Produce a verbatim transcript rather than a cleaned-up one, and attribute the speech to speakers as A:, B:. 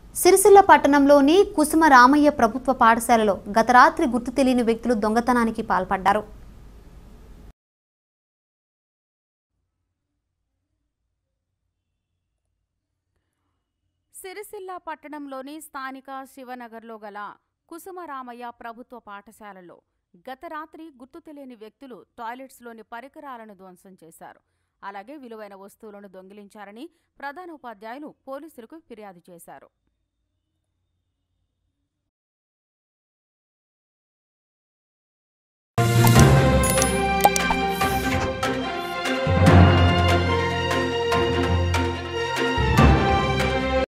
A: సిరిసిల్ల పట్టణంలోని కుసుమ రామయ్య ప్రభుత్వ పాఠశాలలో గత రాత్రి గుర్తు తెలియని వ్యక్తులు దొంగతనానికి పాల్పడ్డారు.
B: సిరిసిల్ల పట్టణంలోని స్థానిక శివనగర్లో గల కుసుమ రామయ్య ప్రభుత్వ పాఠశాలలో గత రాత్రి గుర్తు తెలియని వ్యక్తులు టాయిలెట్స్లోని పరికరాలను ధ్వంసం చేశారు. అలాగే విలువైన వస్తువులను దొంగిలించారని ప్రధానోపాధ్యాయులు పోలీసులకు ఫిర్యాదు చేశారు.